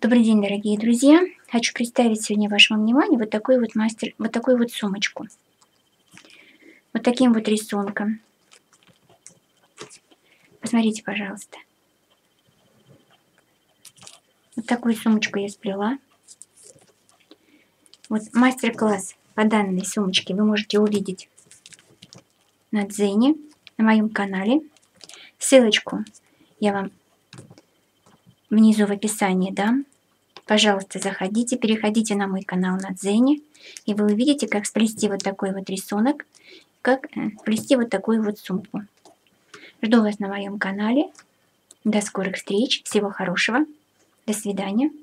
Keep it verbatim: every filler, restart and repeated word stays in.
Добрый день, дорогие друзья! Хочу представить сегодня вашему вниманию вот такой вот мастер, вот такую вот сумочку. Вот таким вот рисунком. Посмотрите, пожалуйста. Вот такую сумочку я сплела. Вот мастер-класс по данной сумочке вы можете увидеть на Дзене, на моем канале. Ссылочку я вам внизу в описании дам. Пожалуйста, заходите, переходите на мой канал на Дзене, и вы увидите, как сплести вот такой вот рисунок, как сплести вот такую вот сумку. Жду вас на моем канале. До скорых встреч. Всего хорошего. До свидания.